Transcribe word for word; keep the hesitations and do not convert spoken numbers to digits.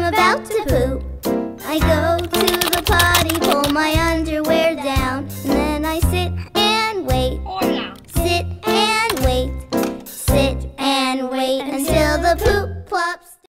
about to poop. I go to the potty, pull my underwear down, and then I sit and wait. Sit and wait. Sit and wait until the poop plops